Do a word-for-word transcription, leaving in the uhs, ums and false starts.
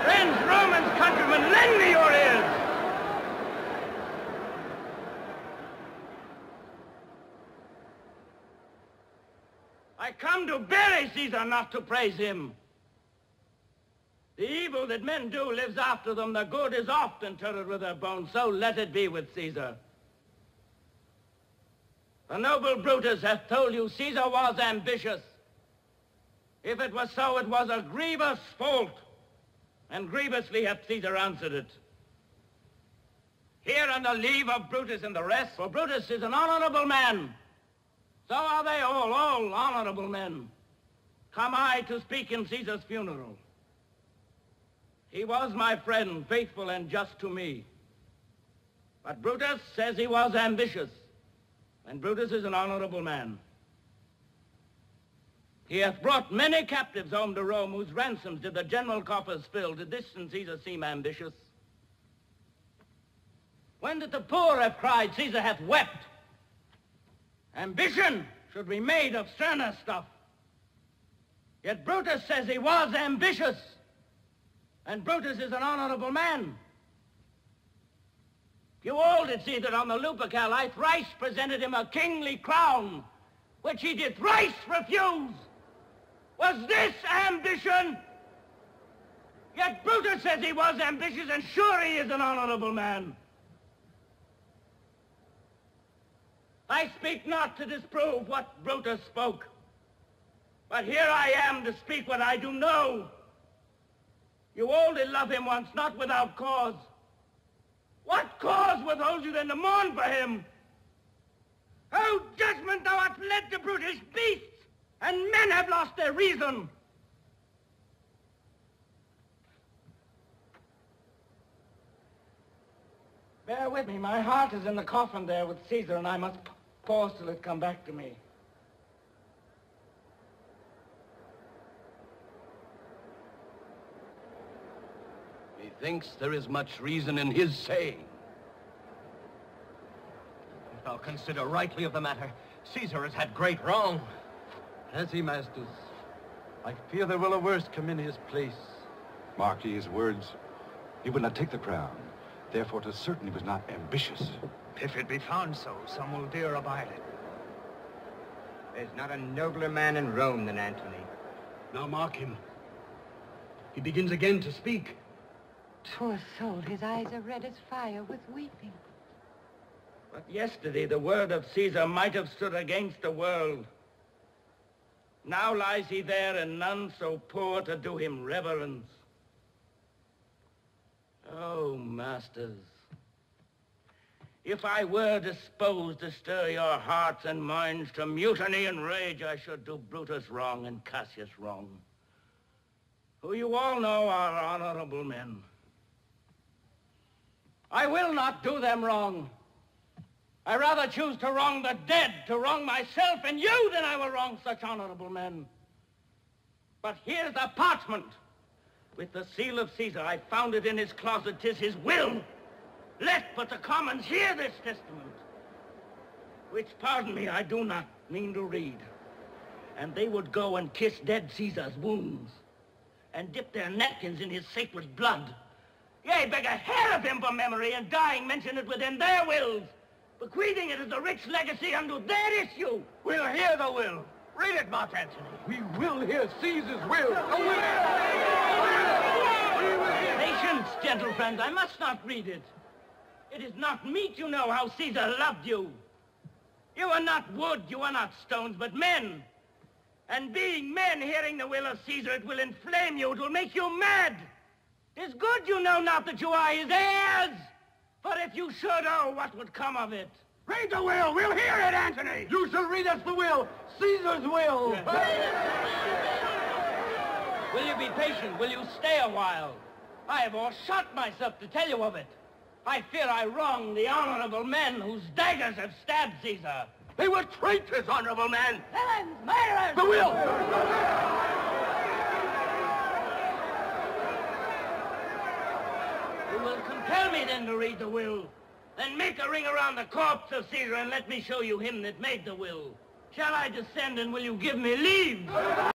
Friends, Romans, countrymen, lend me your ears. I come to bury Caesar, not to praise him. The evil that men do lives after them. The good is oft interred with their bones. So let it be with Caesar. The noble Brutus hath told you Caesar was ambitious. If it was so, it was a grievous fault, and grievously hath Caesar answered it. Here on the leave of Brutus and the rest, for Brutus is an honorable man. So are they all, all honorable men. Come I to speak in Caesar's funeral. He was my friend, faithful and just to me. But Brutus says he was ambitious, and Brutus is an honorable man. He hath brought many captives home to Rome, whose ransoms did the general coffers fill. Did this in Caesar seem ambitious? When did the poor have cried, Caesar hath wept? Ambition should be made of sterner stuff. Yet Brutus says he was ambitious, and Brutus is an honorable man. You all did see that on the Lupercal I thrice presented him a kingly crown, which he did thrice refuse. Was this ambition? Yet Brutus says he was ambitious, and sure he is an honorable man. I speak not to disprove what Brutus spoke, but here I am to speak what I do know. You all did love him once, not without cause. What cause withholds you then to mourn for him? Oh, judgment thou art led to brutish beasts, and men have lost their reason. Bear with me, my heart is in the coffin there with Caesar, and I must pause till it come back to me. Methinks there is much reason in his saying. If thou consider rightly of the matter, Caesar has had great wrong. Has he, masters? I fear there will a worse come in his place. Mark ye his words. He would not take the crown. Therefore, to certain he was not ambitious. If it be found so, some will dare abide it. There's not a nobler man in Rome than Antony. Now mark him. He begins again to speak. Poor soul, his eyes are red as fire with weeping. But yesterday the word of Caesar might have stood against the world. Now lies he there, and none so poor to do him reverence. Oh, masters, if I were disposed to stir your hearts and minds to mutiny and rage, I should do Brutus wrong and Cassius wrong, who you all know are honorable men. I will not do them wrong. I rather choose to wrong the dead, to wrong myself and you, than I will wrong such honorable men. But here's a parchment with the seal of Caesar. I found it in his closet. 'Tis his will. Let but the commons hear this testament, which, pardon me, I do not mean to read. And they would go and kiss dead Caesar's wounds, and dip their napkins in his sacred blood. Yea, beg a hair of him for memory, and dying mention it within their wills, bequeathing it as a rich legacy unto their issue. We'll hear the will. Read it, Mark Antony. We will hear Caesar's will. Patience, gentle friends, I must not read it. It is not meet, you know, how Caesar loved you. You are not wood, you are not stones, but men. And being men, hearing the will of Caesar, it will inflame you, it will make you mad. 'Tis good you know not that you are his heirs, for if you should, oh, what would come of it? Read the will. We'll hear it, Antony. You shall read us the will. Caesar's will. Will you be patient? Will you stay a while? I have all shot myself to tell you of it. I fear I wrong the honorable men whose daggers have stabbed Caesar. They were traitors, honorable men. Villains, murderers! The will. You will compel me then to read the will. Then make a ring around the corpse of Caesar and let me show you him that made the will. Shall I descend, and will you give me leave?